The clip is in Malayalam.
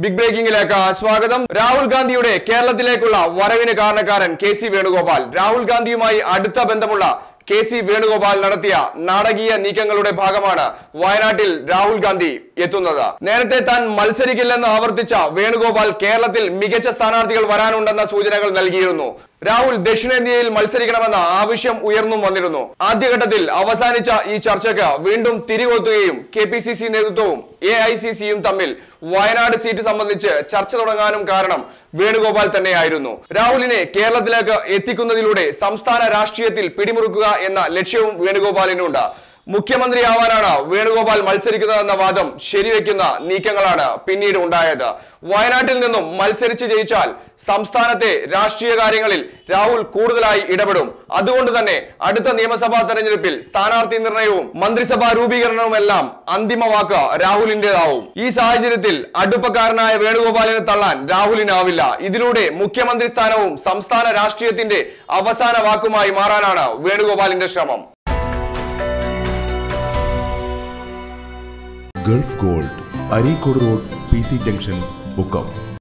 ബിഗ് ബ്രേക്കിംഗിലേക്ക് സ്വാഗതം. രാഹുൽ ഗാന്ധിയുടെ കേരളത്തിലേക്കുള്ള വരവിന് കാരണക്കാരൻ കെ സി വേണുഗോപാൽ. രാഹുൽ ഗാന്ധിയുമായി അടുത്ത ബന്ധമുള്ള കെ സി വേണുഗോപാൽ നടത്തിയ നാടകീയ നീക്കങ്ങളുടെ ഭാഗമാണ് വയനാട്ടിൽ രാഹുൽ ഗാന്ധി എത്തുന്നത്. നേരത്തെ താൻ മത്സരിക്കില്ലെന്ന് ആവർത്തിച്ച വേണുഗോപാൽ കേരളത്തിൽ മികച്ച സ്ഥാനാർത്ഥികൾ വരാനുണ്ടെന്ന സൂചനകൾ നൽകിയിരുന്നു. രാഹുൽ ദക്ഷിണേന്ത്യയിൽ മത്സരിക്കണമെന്ന ആവശ്യം ഉയർന്നു വന്നിരുന്നു. ആദ്യഘട്ടത്തിൽ അവസാനിച്ച ഈ ചർച്ചയ്ക്ക് വീണ്ടും തിരികൊത്തുകയും KPCC നേതൃത്വവും AICCയും തമ്മിൽ വയനാട് സീറ്റ് സംബന്ധിച്ച് ചർച്ച തുടങ്ങാനും കാരണം വേണുഗോപാൽ തന്നെയായിരുന്നു. രാഹുലിനെ കേരളത്തിലേക്ക് എത്തിക്കുന്നതിലൂടെ സംസ്ഥാന രാഷ്ട്രീയത്തിൽ പിടിമുറുക്കുക എന്ന ലക്ഷ്യവും വേണുഗോപാലിനുണ്ട്. മുഖ്യമന്ത്രിയാവാനാണ് വേണുഗോപാൽ മത്സരിക്കുന്നതെന്ന വാദം ശരിവെക്കുന്ന നീക്കങ്ങളാണ് പിന്നീട് ഉണ്ടായത്. വയനാട്ടിൽ നിന്നും മത്സരിച്ച് ജയിച്ചാൽ സംസ്ഥാനത്തെ രാഷ്ട്രീയ കാര്യങ്ങളിൽ രാഹുൽ കൂടുതലായി ഇടപെടും. അതുകൊണ്ട് തന്നെ അടുത്ത നിയമസഭാ തെരഞ്ഞെടുപ്പിൽ സ്ഥാനാർത്ഥി നിർണയവും മന്ത്രിസഭാ രൂപീകരണവുമെല്ലാം അന്തിമ വാക്ക് രാഹുലിന്റേതാവും. ഈ സാഹചര്യത്തിൽ അടുപ്പക്കാരനായ വേണുഗോപാലിനെ തള്ളാൻ രാഹുലിനാവില്ല. ഇതിലൂടെ മുഖ്യമന്ത്രി സ്ഥാനവും സംസ്ഥാന രാഷ്ട്രീയത്തിന്റെ അവസാന വാക്കുമായി മാറാനാണ് വേണുഗോപാലിന്റെ ശ്രമം. Gulf Gold, Areekode road, PC junction, become.